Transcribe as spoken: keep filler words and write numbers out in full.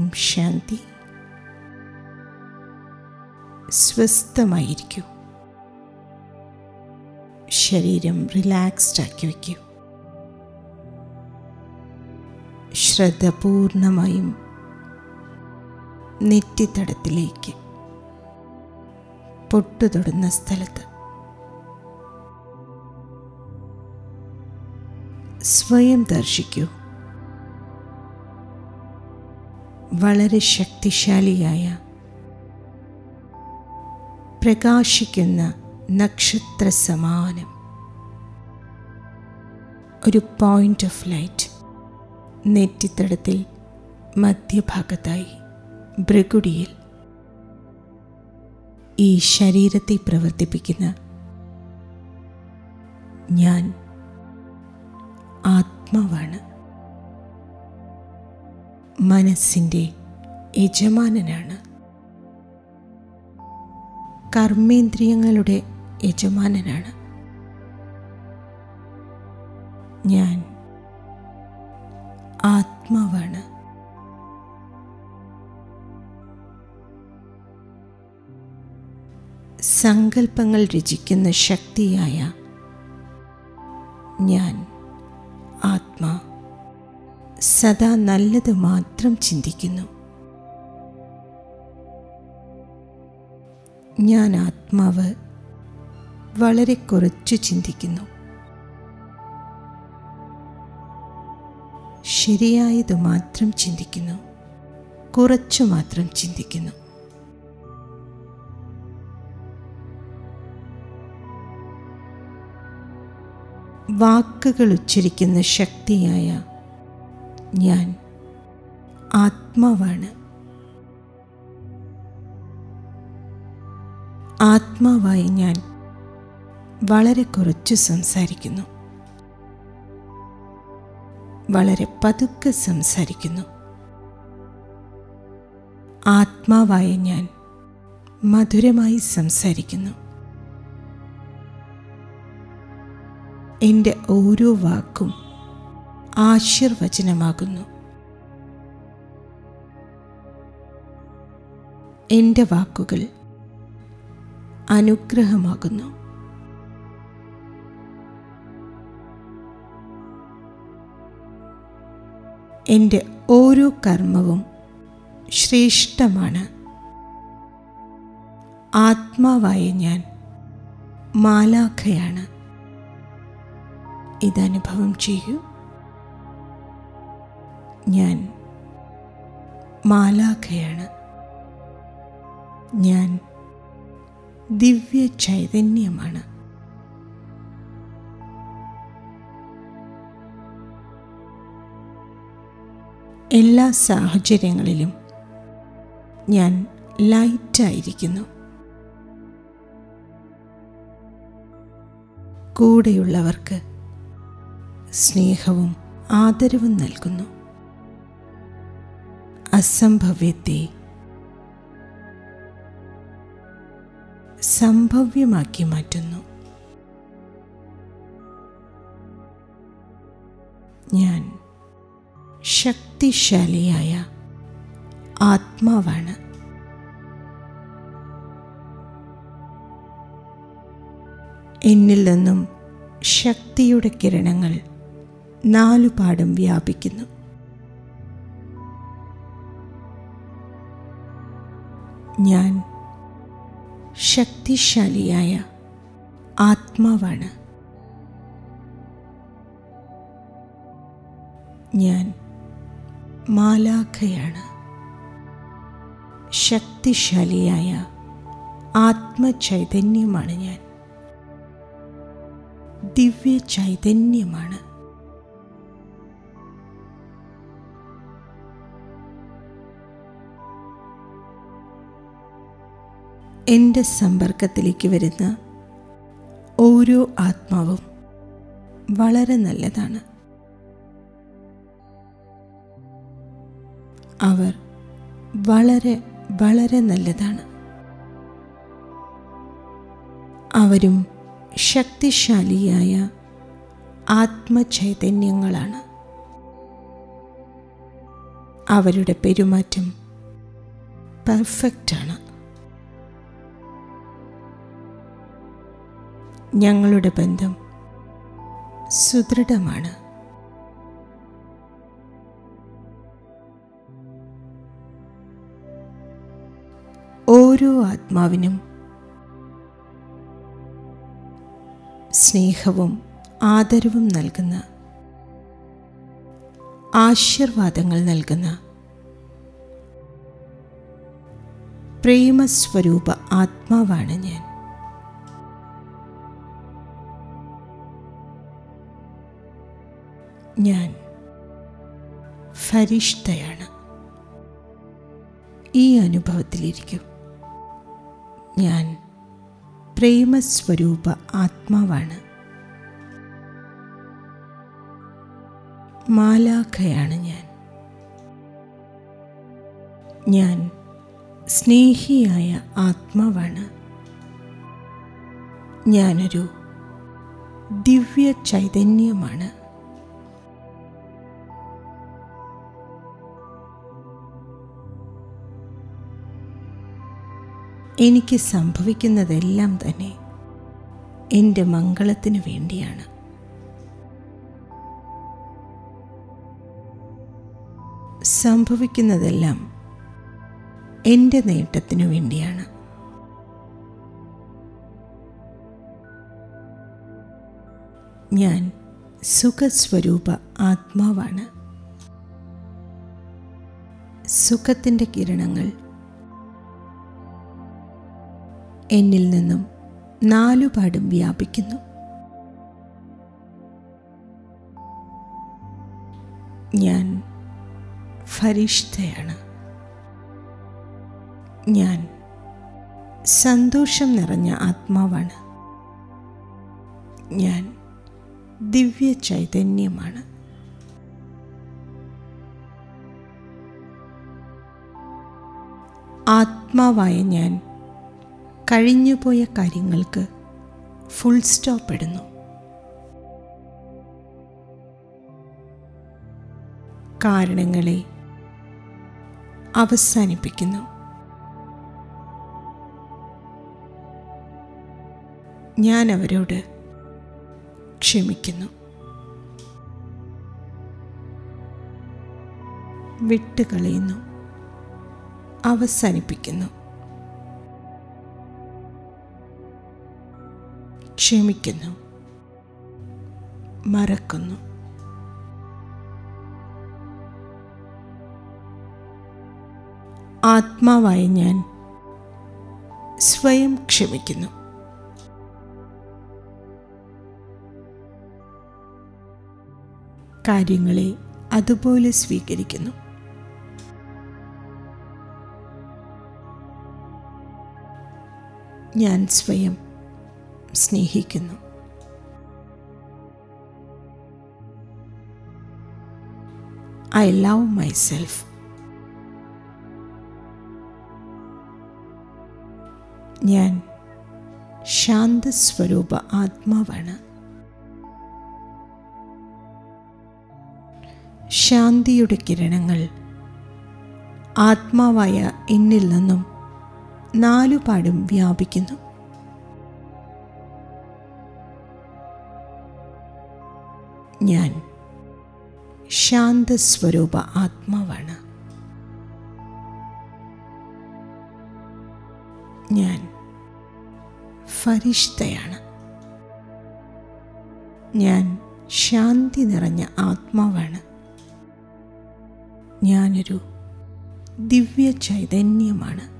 ശാന്തി. സ്വസ്ഥമായിരിക്കൂ. ശരീരം റിലാക്സ്ഡ് ആക്കി വയ്ക്കൂ. ശ്രദ്ധ പൂർണ്ണമായും നെറ്റിത്തടത്തിലേക്ക്, പൊട്ടുതൊടുന്ന സ്ഥലത്ത്. സ്വയം ദർശിക്കൂ. വളരെ ശക്തിശാലിയായ പ്രകാശിക്കുന്ന നക്ഷത്ര സമാനം ഒരു പോയിന്റ് ഓഫ് ലൈറ്റ് നെറ്റിത്തടത്തിൽ മധ്യഭാഗത്തായി ഭൃകുടിയിൽ ഈ ശരീരത്തെ പ്രവർത്തിപ്പിക്കുന്ന ഞാൻ ആത്മാവാണ്. മനസ്സിൻ്റെ യജമാനനാണ്. കർമ്മേന്ദ്രിയങ്ങളുടെ യജമാനനാണ്. ഞാൻ ആത്മാവാണ്. സങ്കൽപ്പങ്ങൾ രചിക്കുന്ന ശക്തിയായ ഞാൻ ആത്മാ സദാ നല്ലത് മാത്രം ചിന്തിക്കുന്നു. ഞാൻ ആത്മാവ് വളരെ കുറച്ചു ചിന്തിക്കുന്നു. ശരിയായത് മാത്രം ചിന്തിക്കുന്നു. കുറച്ചു മാത്രം ചിന്തിക്കുന്നു. വാക്കുകൾ ഉച്ചരിക്കുന്ന ശക്തിയായ ഞാൻ ആത്മാവാണ്. ആത്മാവായ ഞാൻ വളരെ കുറച്ചു സംസാരിക്കുന്നു. വളരെ പതുക്കെ സംസാരിക്കുന്നു. ആത്മാവായ ഞാൻ മധുരമായി സംസാരിക്കുന്നു. എൻ്റെ ഓരോ വാക്കും ആശീർവചനമാകുന്നു. എൻ്റെ വാക്കുകൾ അനുഗ്രഹമാകുന്നു. എൻ്റെ ഓരോ കർമ്മവും ശ്രേഷ്ഠമാണ്. ആത്മാവായ ഞാൻ മാലാഖയാണ്. ഇതനുഭവം ചെയ്യൂ. ഞാൻ മാലാഖയാണ്. ഞാൻ ദിവ്യ ചൈതന്യമാണ്. എല്ലാ സാഹചര്യങ്ങളിലും ഞാൻ ലൈറ്റായിരിക്കുന്നു. കൂടെയുള്ളവർക്ക് സ്നേഹവും ആദരവും നൽകുന്നു. അസംഭവ്യത്തെ സംഭവ്യമാക്കി മാറ്റുന്നു. ഞാൻ ശക്തിശാലിയായ ആത്മാവാണ്. എന്നിൽ നിന്നും ശക്തിയുടെ കിരണങ്ങൾ നാലുപാടും വ്യാപിക്കുന്നു. ഞാൻ ശക്തിശാലിയായ ആത്മാവാണ്. ഞാൻ മാലാഖയാണ്. ശക്തിശാലിയായ ആത്മചൈതന്യമാണ് ഞാൻ. ദിവ്യ ചൈതന്യമാണ്. എൻ്റെ സമ്പർക്കത്തിലേക്ക് വരുന്ന ഓരോ ആത്മാവും വളരെ നല്ലതാണ്. അവർ വളരെ വളരെ നല്ലതാണ്. അവരും ശക്തിശാലിയായ ആത്മചൈതന്യങ്ങളാണ്. അവരുടെ പെരുമാറ്റം പെർഫെക്റ്റാണ്. ഞങ്ങളുടെ ബന്ധം സുദൃഢമാണ്. ഓരോ ആത്മാവിനും സ്നേഹവും ആദരവും നൽകുന്ന, ആശീർവാദങ്ങൾ നൽകുന്ന പ്രേമസ്വരൂപ ആത്മാവാണ് ഞാൻ. ഞാൻ ഫരിഷ്തയാണ്. ഈ അനുഭവത്തിലിരിക്കും. ഞാൻ പ്രേമസ്വരൂപ ആത്മാവാണ്. മാലാഖയാണ് ഞാൻ. ഞാൻ സ്നേഹിയായ ആത്മാവാണ്. ഞാനൊരു ദിവ്യ ചൈതന്യമാണ്. എനിക്ക് സംഭവിക്കുന്നതെല്ലാം തന്നെ എൻ്റെ മംഗളത്തിനു വേണ്ടിയാണ്. സംഭവിക്കുന്നതെല്ലാം എൻ്റെ നേട്ടത്തിനു വേണ്ടിയാണ്. ഞാൻ സുഖസ്വരൂപ ആത്മാവാണ്. സുഖത്തിൻ്റെ കിരണങ്ങൾ എന്നിൽ നിന്നും നാലുപാടും വ്യാപിക്കുന്നു. ഞാൻ ഫരിഷ്തയാണ്. ഞാൻ സന്തോഷം നിറഞ്ഞ ആത്മാവാണ്. ഞാൻ ദിവ്യ ചൈതന്യമാണ്. ആത്മാവായ ഞാൻ കഴിഞ്ഞുപോയ കാര്യങ്ങൾക്ക് ഫുൾ സ്റ്റോപ്പ് ഇടുന്നു. കാരണങ്ങളെ അവസാനിപ്പിക്കുന്നു. ഞാൻ അവരോട് ക്ഷമിക്കുന്നു. വിട്ടുകളയുന്നു. അവസാനിപ്പിക്കുന്നു. ക്ഷമിക്കുന്നു. മറക്കുന്നു. ആത്മാവായ ഞാൻ സ്വയം ക്ഷമിക്കുന്നു. കാര്യങ്ങളെ അതുപോലെ സ്വീകരിക്കുന്നു. ഞാൻ സ്വയം സ്നേഹിക്കുന്നു. I love myself. ഞാൻ ശാന്തസ്വരൂപ ആത്മാവാണ്. ശാന്തിയുടെ കിരണങ്ങൾ ആത്മാവായ എന്നിൽ നിന്നും നാലുപാടും വ്യാപിക്കുന്നു. ഞാൻ ശാന്തസ്വരൂപ ആത്മാവാണ്. ഞാൻ ഫരിഷ്തയാണ്. ഞാൻ ശാന്തി നിറഞ്ഞ ആത്മാവാണ്. ഞാനൊരു ദിവ്യ ചൈതന്യമാണ്.